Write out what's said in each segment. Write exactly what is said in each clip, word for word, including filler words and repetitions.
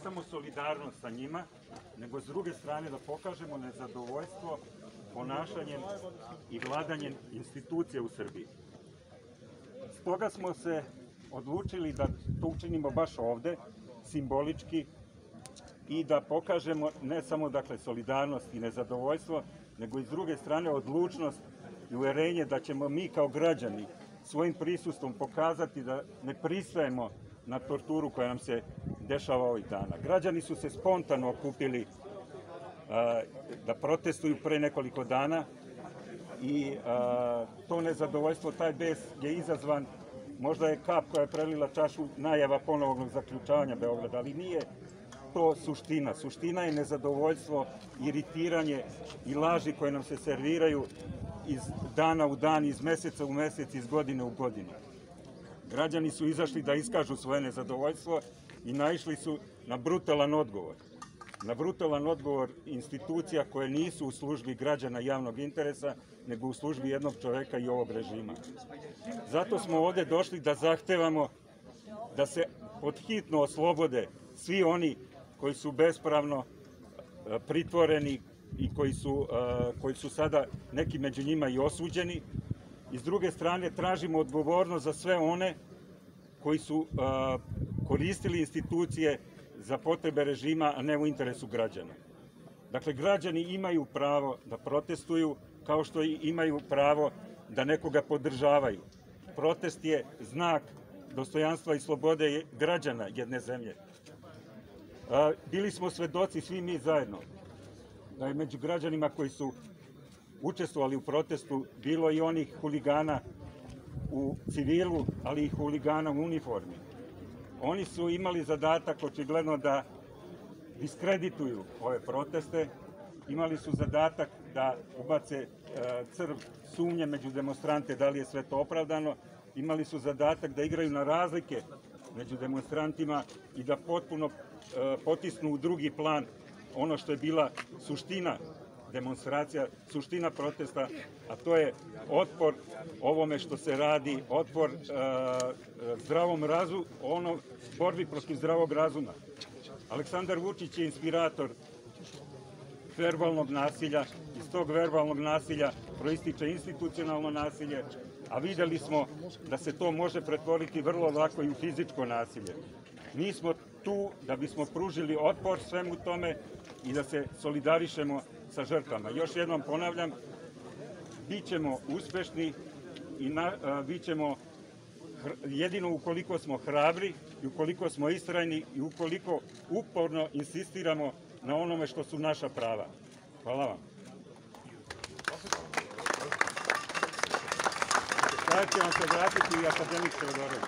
samo solidarnost sa njima, nego s druge strane da pokažemo nezadovoljstvo ponašanjem i vladanjem institucija u Srbiji. Stoga smo se odlučili da to učinimo baš ovde, simbolički, i da pokažemo ne samo dakle solidarnost i nezadovoljstvo, nego i s druge strane odlučnost i uverenje da ćemo mi kao građani svojim prisustvom pokazati da ne pristajemo na torturu koja nam se dešava ovih dana. Građani su se spontano okupili a, da protestuju pre nekoliko dana i a, to nezadovoljstvo, taj bes je izazvan, možda je kap koja je prelila čašu najava ponovnog zaključavanja Beograda, ali nije to suština. Suština je nezadovoljstvo, iritiranje i laži koje nam se serviraju iz dana u dan, iz meseca u mesec, iz godine u godinu. Građani su izašli da iskažu svoje nezadovoljstvo i naišli su na brutalan odgovor. Na brutalan odgovor institucija koje nisu u službi građana javnog interesa, nego u službi jednog čoveka i ovog režima. Zato smo ovde došli da zahtevamo da se podhitno oslobode svi oni koji su bespravno pritvoreni i koji su, koji su sada neki među njima i osuđeni. I s druge strane tražimo odgovornost za sve one koji su koristili institucije za potrebe režima, a ne u interesu građana. Dakle, građani imaju pravo da protestuju, kao što i imaju pravo da nekoga podržavaju. Protest je znak dostojanstva i slobode građana jedne zemlje. Bili smo svedoci svi mi zajedno da je među građanima koji su učestvovali u protestu bilo i onih huligana u civilu, ali i huligana u uniformi. Oni su imali zadatak očigledno da diskredituju ove proteste, imali su zadatak da ubace crv sumnje među demonstrante da li je sve to opravdano, imali su zadatak da igraju na razlike među demonstrantima i da potpuno potisnu u drugi plan ono što je bila suština demonstracija, suština protesta, a to je otpor ovome što se radi, otpor uh, zdravom razumu, ono borbi protiv zdravog razuma. Aleksandar Vučić je inspirator verbalnog nasilja, iz tog verbalnog nasilja proističe institucionalno nasilje, a videli smo da se to može pretvoriti vrlo lako i u fizičko nasilje. Mi smo tu da bismo pružili otpor svemu tome i da se solidarišemo sa žrtvama. Još jednom ponavljam, bit ćemo uspešni i na, a, bit ćemo jedino ukoliko smo hrabri i ukoliko smo istrajni i ukoliko uporno insistiramo na onome što su naša prava. Hvala vam. Sada će vam se vratiti i akademik Teodorović.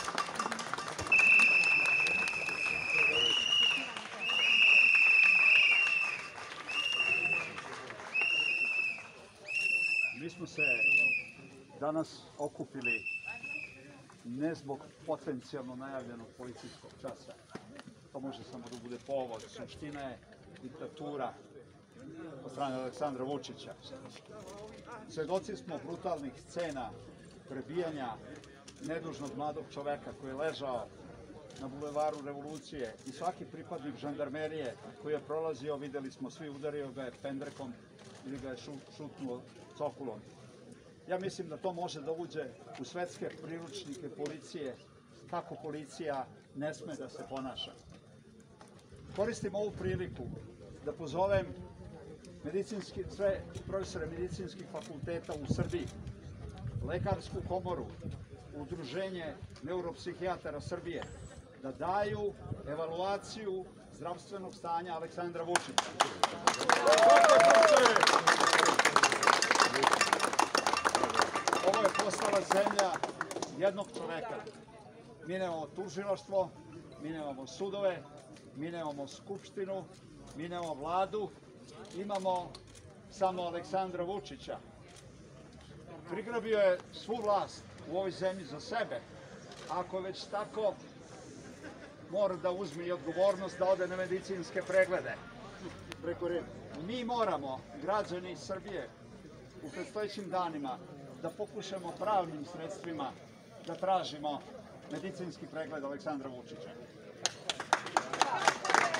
Mi smo se danas okupili ne zbog potencijalno najavljenog policijskog časa. To može samo da bude povod. Suština je diktatura od strane Aleksandra Vučića. Svedoci smo brutalnih scena prebijanja nedužnog mladog čoveka koji je ležao na bulevaru Revolucije i svaki pripadnik žandarmerije koji je prolazio, videli smo svi, udario ga je pendrekom ili ga je šutnuo cokulom. Ja mislim da to može da uđe u svetske priručnike policije, kako policija ne sme da se ponaša. Koristim ovu priliku da pozovem medicinski, sve profesore medicinskih fakulteta u Srbiji, Lekarsku komoru, Udruženje neuropsihijatara Srbije, da daju evaluaciju zdravstvenog stanja Aleksandra Vučića. Ovo je postala zemlja jednog čoveka. Mi nemamo tužilaštvo, mi nemamo sudove, mi nemamo skupštinu, mi nemamo vladu, imamo samo Aleksandra Vučića. Prigrabio je svu vlast u ovoj zemlji za sebe. Ako je već tako, mora da uzme i odgovornost da ode na medicinske preglede. Mi moramo, građani Srbije, u predstojećim danima da pokušamo pravnim sredstvima da tražimo medicinski pregled Aleksandra Vučića.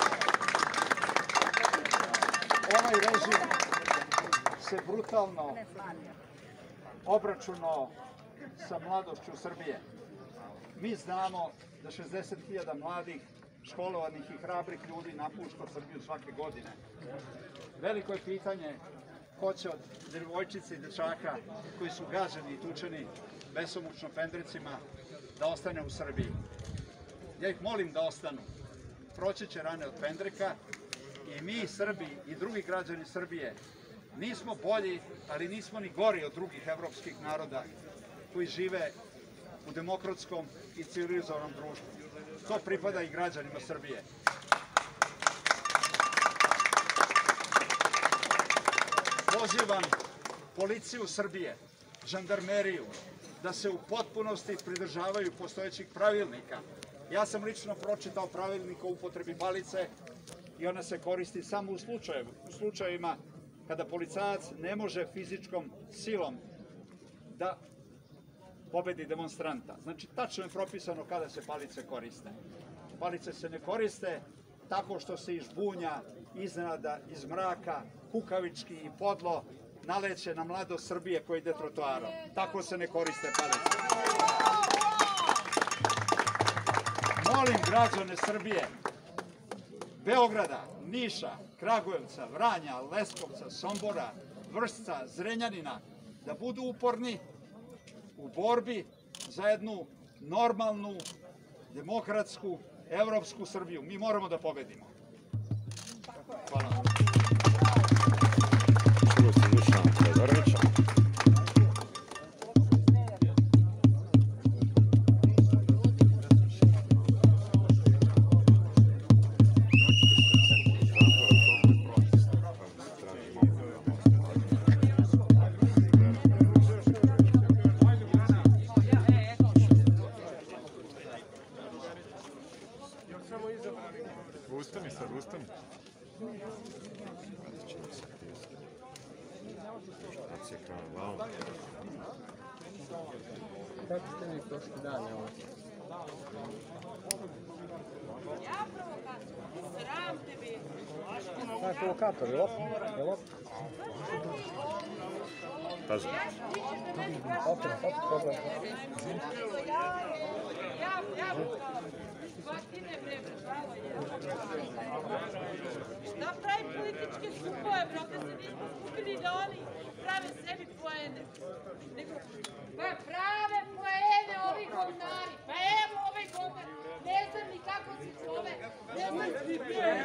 ovaj režim se brutalno obračunao sa mladošću Srbije. Mi znamo da šezdeset hiljada mladih, školovanih i hrabrih ljudi napušta Srbiju svake godine. Veliko je pitanje ko će od devojčice i dečaka koji su gaženi i tučeni besomučno pendrecima da ostane u Srbiji. Ja ih molim da ostanu. Proći će rane od pendreka i mi, Srbi i drugi građani Srbije, nismo bolji, ali nismo ni gori od drugih evropskih naroda koji žive u demokratskom i civilizovanom društvu. To pripada i građanima Srbije. Pozivam policiju Srbije, žandarmeriju, da se u potpunosti pridržavaju postojećih pravilnika. Ja sam lično pročitao pravilnik o upotrebi palice i ona se koristi samo u slučajevima kada policajac ne može fizičkom silom da pobedi demonstranta. Znači, tačno je propisano kada se palice koriste. Palice se ne koriste tako što se iz bunja, iznenada, iz mraka, kukavički i podlo naleće na mladost Srbije koji ide trotoarom. Tako se ne koriste palice. Molim građane Srbije, Beograda, Niša, Kragujevca, Vranja, Leskovca, Sombora, Vršca, Zrenjanina, da budu uporni u borbi za jednu normalnu, demokratsku, evropsku Srbiju. Mi moramo da pobedimo. Hvala. Ustani sad, ustani. Kako ste mi prošli dan, evo? Ja provokator, sram tebi. Šta je provokator, je lop? Je lop? Pazi. Opet, opet, problem. Ja, ja, ja, Vatine bre, bravo, šta pravi političke skupove, bro, da se nismo skupili da oni prave sebi poene. Nego, pa prave poene ovi govnari, pa evo ovaj govnar, ne znam ni kako se zove, ne znam ni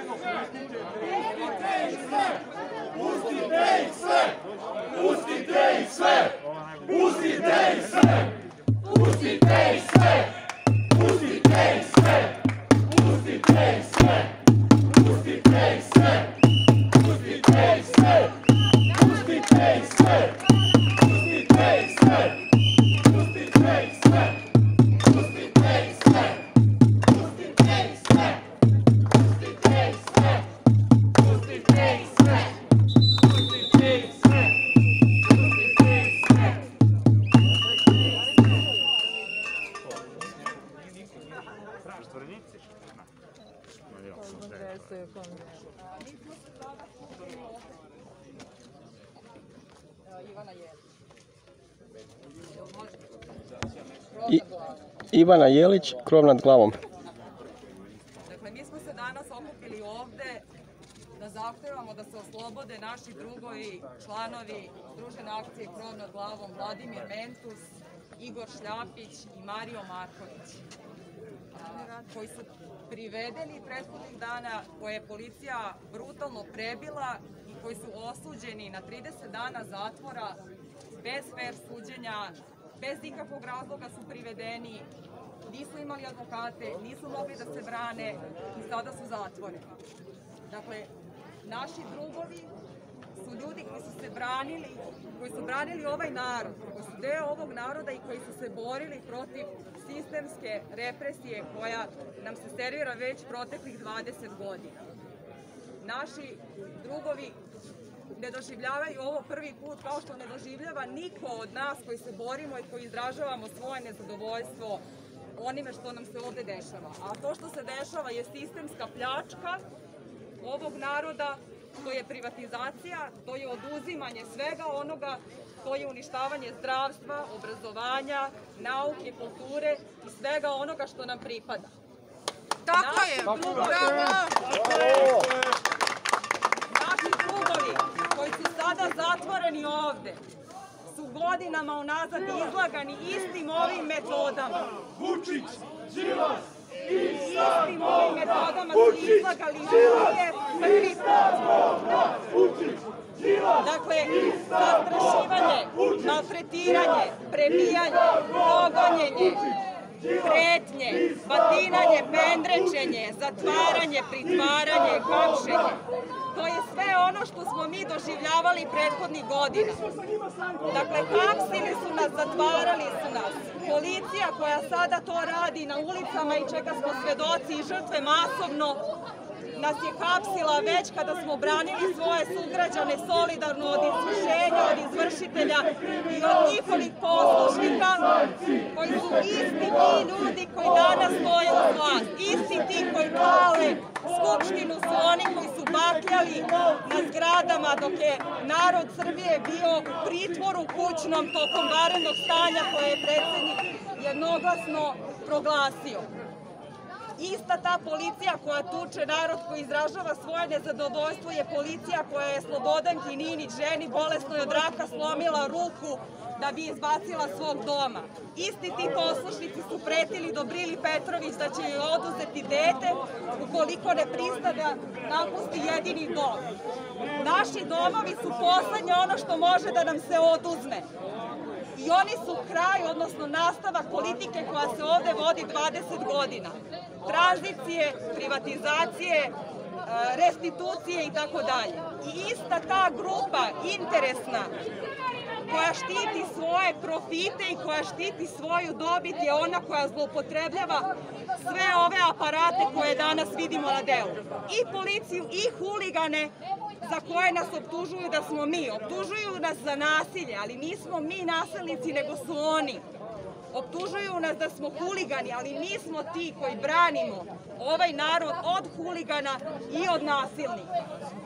Pustite ih sve! Pustite ih sve! Pustite ih sve! Pustite ih sve! Pustite ih sve! Pustite ih sve! Pustite ih sve! Pustite ih sve! Pustite ih sve! Pustite ih sve! Pustite ih sve! Pustite ih sve! Pustite ih sve! Pustite ih sve! Pustite ih sve! Pustite ih sve! Zatvorenici? I, Ivana Jelić, krov nad glavom. Dakle, mi smo se danas okupili ovde da zahtevamo da se oslobode naši drugovi, članovi Združene akcije Krov nad glavom, Vladimir Mentus, Igor Šljapić i Mario Marković, koji su privedeni prethodnih dana, koje je policija brutalno prebila i koji su osuđeni na trideset dana zatvora, bez fer suđenja, bez ikakvog razloga su privedeni, nisu imali advokate, nisu mogli da se brane i sada su zatvoreni. Dakle, naši drugovi su ljudi koji su se branili, koji su branili ovaj narod, koji su deo ovog naroda i koji su se borili protiv sistemske represije koja nam se servira već proteklih dvadeset godina. Naši drugovi ne doživljavaju ovo prvi put kao što ne doživljava niko od nas koji se borimo i koji izražavamo svoje nezadovoljstvo onime što nam se ovde dešava. A to što se dešava je sistemska pljačka ovog naroda, to je privatizacija, to je oduzimanje svega onoga, to je uništavanje zdravstva, obrazovanja, nauke, kulture i svega onoga što nam pripada. Tako je! Naši drugovi koji su sada zatvoreni ovde su godinama unazad izlagani istim ovim metodama. Vučić, Đilas, Istim ovim metodama su izlagali nije prvi put. Dakle, zastrašivanje, maltretiranje, prebijanje, progonjenje, pretnje, batinanje, pendrečenje, zatvaranje, pritvaranje, hapšenje. To je sve ono što smo mi doživljavali prethodnih godina. Dakle, hapsili su nas, zatvarali su nas. Policija koja sada to radi na ulicama i čega smo svedoci i žrtve masovno, nas je hapsila već kada smo branili svoje sugrađane solidarno od izvršenja, od izvršitelja i od njihovih poslušnika, koji su isti ti ljudi koji danas stoje u vlast. Isti ti koji pale Skupštinu su oni koji su bakljali na zgradama dok je narod Srbije bio u pritvoru kućnom tokom vanrednog stanja koje je predsjednik jednoglasno proglasio. Ista ta policija koja tuče narod, koji izražava svoje nezadovoljstvo, je policija koja je Slobodanki Ninić, ženi bolesnoj od raka, slomila ruku da bi izbacila svog doma. Isti ti poslušnici su pretili Dobrili Petrović da će joj oduzeti dete ukoliko ne prista da napusti jedini dom. Naši domovi su poslednje ono što može da nam se oduzme. I oni su kraj, odnosno nastavak politike koja se ovde vodi dvadeset godina. Tranzicije, privatizacije, restitucije i tako dalje. I ista ta grupa interesna koja štiti svoje profite i koja štiti svoju dobit je ona koja zloupotrebljava sve ove aparate koje danas vidimo na delu. I policiju i huligane za koje nas optužuju da smo mi. Optužuju nas za nasilje, ali nismo mi nasilnici, nego su oni. Optužuju nas da smo huligani, ali mi smo ti koji branimo ovaj narod od huligana i od nasilnika.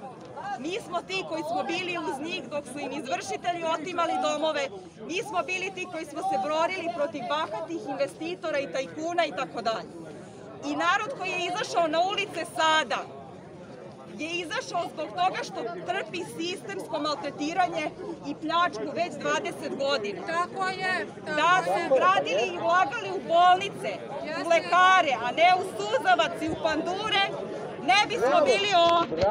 Mi smo ti koji smo bili uz njih dok su im izvršitelji otimali domove. Mi smo bili ti koji smo se borili protiv bahatih investitora i tajkuna i tako dalje. I narod koji je izašao na ulice sada je izašao zbog toga što trpi sistemsko maltretiranje i pljačku već dvadeset godina. Tako je. Da su gradili i ulagali u bolnice, u lekare, a ne u suzavac i u pandure, ne bismo bili ovdje.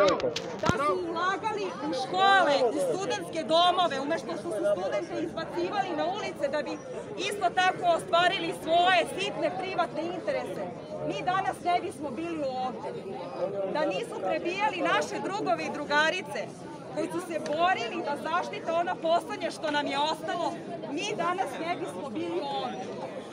Da su ulagali u škole, u studentske domove, umešto što su studente izbacivali na ulice da bi isto tako ostvarili svoje sitne privatne interese, mi danas ne bismo bili ovdje. Da nisu prebijali naše drugove i drugarice koji su se borili da zaštite ono poslednje što nam je ostalo, mi danas ne bismo bili ovdje.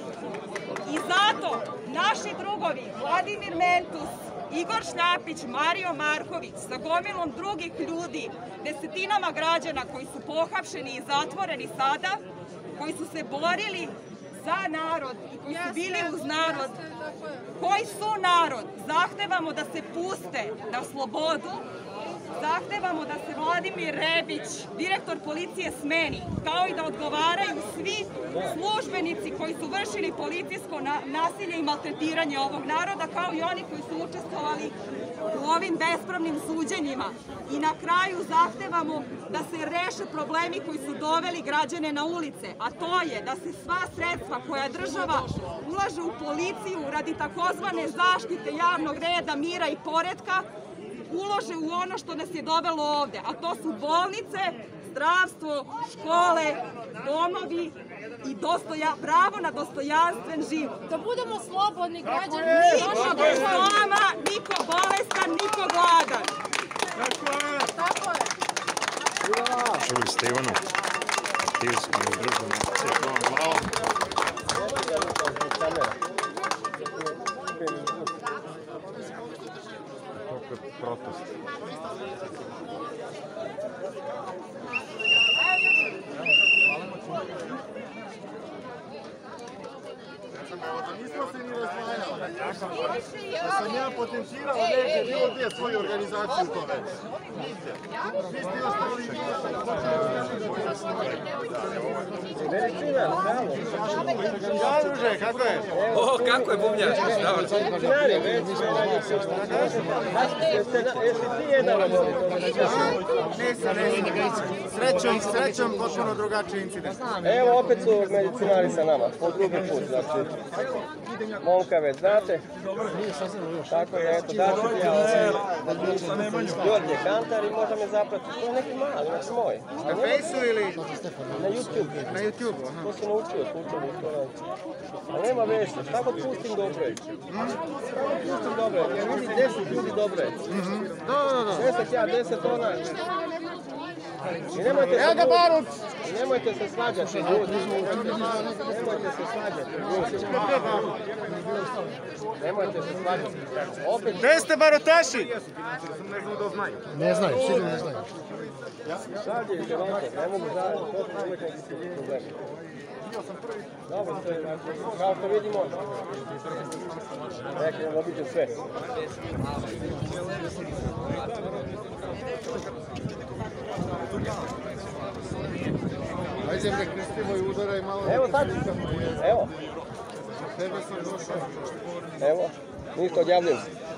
I zato naši drugovi, Vladimir Mentus, Igor Šljapić, Mario Marković, sa gomilom drugih ljudi, desetinama građana koji su pohapšeni i zatvoreni sada, koji su se borili za narod i koji su bili uz narod, koji su narod, zahtevamo da se puste na slobodu, zahtevamo da se Vladimir Rebić, direktor policije, smeni, kao i da odgovaraju svi službenici koji su vršili policijsko nasilje i maltretiranje ovog naroda, kao i oni koji su učestvovali u ovim bespravnim suđenjima. I na kraju zahtevamo da se reše problemi koji su doveli građane na ulice, a to je da se sva sredstva koja država ulaže u policiju radi takozvane zaštite javnog reda, mira i poretka, ulože u ono što nas je dovelo ovde, a to su bolnice, zdravstvo, škole, domovi i pravo na dostojanstven život. Da budemo slobodni građani. Niko bez doma, niko bolestan, niko gladan. Tako je. Čuli ste Ivanu? Aktivistku u državnom akcije Krovom glavom. Kako je protest? sam govorio, nismo se ni razdvajali. Da sam ja potencirao negdje bilo gdje svoju organizaciju u tome. Nigdje. Vi ste ostali ja, druže, kako je? O, kako je bubnjač? Jesi ti jedan od ovih? Nisam, nisam. Srećom, srećom, potpuno drugačiji incident. Evo opet su medicinari sa nama, po drugi put, znači. Momka već znate. Tako je, eto, daću ti ja ovaj Đorđe Kantar i možda me zapratiti. To je neki mali, neki moj. Na Fejsu ili? Na YouTube. Na YouTube, aha. To sam naučio, slučajno to raditi. Ali nema veze, šta god pustim dobro je. Šta god pustim dobro je, jer vidi deset ljudi dobro je. Da, da, da. Deset ja, deset ona. I nemojte se, I nemojte se svađati, ljudi. Nemojte se svađati, ljudi. Nemojte se svađati. Opet... Gde ste barotaši? Ne znaju, sigurno ne znaju. Svađajte, ne mogu zajedno, to su uvijek neki svi problemi. Dobro, to je, kao što vidimo, neki nam običe sve. Ajde bre, krstimo i udaraj malo. Evo sad, evo. Tebe sam došao. Evo, ništa, odjavljujem se.